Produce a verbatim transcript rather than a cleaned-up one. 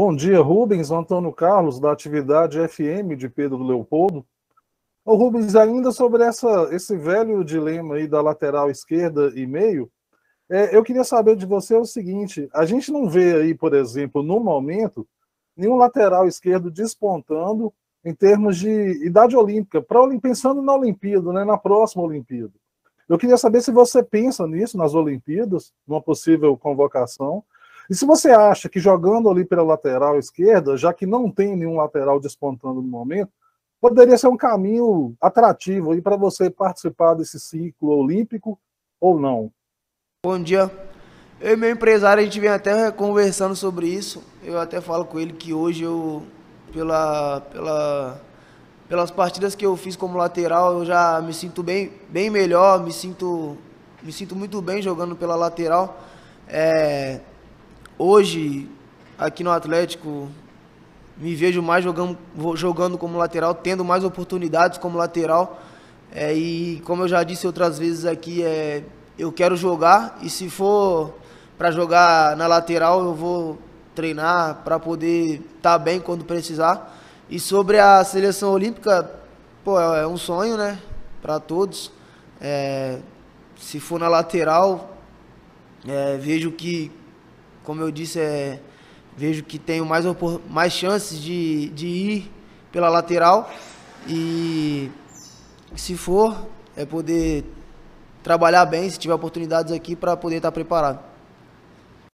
Bom dia, Rubens, Antônio Carlos, da atividade F M de Pedro Leopoldo. Ô Rubens, ainda sobre essa, esse velho dilema aí da lateral esquerda e meio, é, eu queria saber de você o seguinte: a gente não vê aí, por exemplo, no momento, nenhum lateral esquerdo despontando em termos de idade olímpica, pra, pensando na Olimpíada, né, na próxima Olimpíada. Eu queria saber se você pensa nisso nas Olimpíadas, numa possível convocação, e se você acha que jogando ali pela lateral esquerda, já que não tem nenhum lateral despontando no momento, poderia ser um caminho atrativo aí para você participar desse ciclo olímpico ou não. Bom dia. Eu e meu empresário, a gente vem até conversando sobre isso. Eu até falo com ele que hoje eu, pela, pela, pelas partidas que eu fiz como lateral, eu já me sinto bem, bem melhor, me sinto, me sinto muito bem jogando pela lateral. É, hoje, aqui no Atlético, me vejo mais jogando, jogando como lateral, tendo mais oportunidades como lateral. É, e como eu já disse outras vezes aqui, é, eu quero jogar, e se for para jogar na lateral, eu vou treinar para poder estar tá bem quando precisar. E sobre a seleção olímpica, pô, é um sonho, né, para todos. É, se for na lateral, é, vejo que, como eu disse, é, vejo que tenho mais, mais chances de, de ir pela lateral. E se for, é poder trabalhar bem, se tiver oportunidades aqui, para poder estar preparado.